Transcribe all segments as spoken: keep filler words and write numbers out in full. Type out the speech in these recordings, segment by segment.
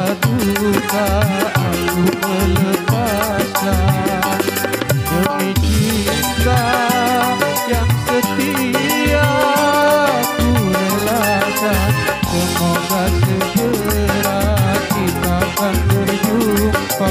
duka aku melepaskan demi cinta yang setia ku relakan. Semoga segera kita akan berjumpa.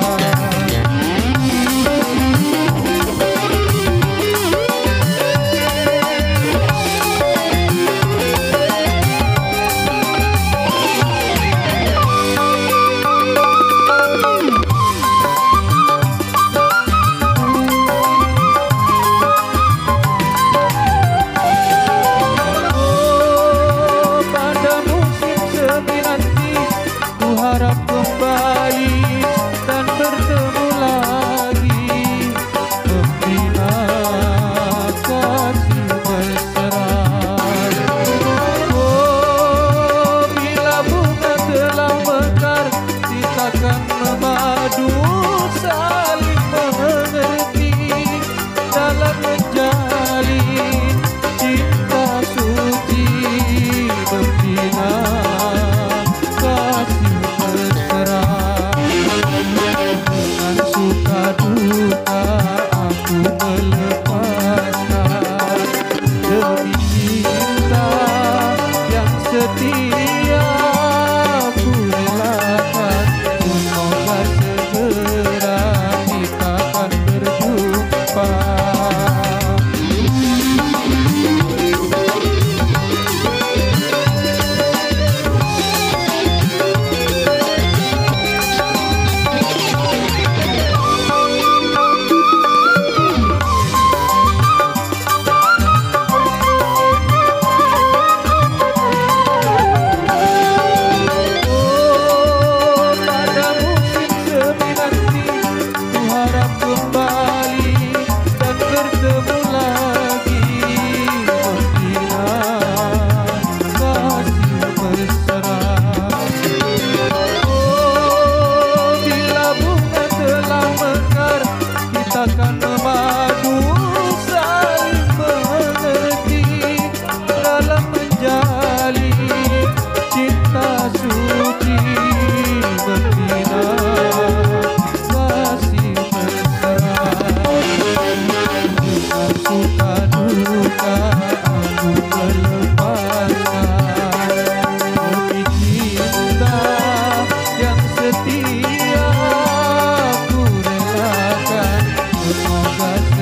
Harap kembali dan bertemu lagi, membina kasih mesra. Oh, bila bunga telah mekar, kita akan memadu saling mengerti dalam menjalin cinta suci, membina kasih dengan suka duka aku melepaskan demi cinta yang setia ku relakan. Semoga segera kita akan berjumpa. Takkan memadu saling mengerti dalam menjalin cinta suci, membina kasih mesra. Dengan suka duka aku melepaskan demi cinta yang setia ku relakan. Semoga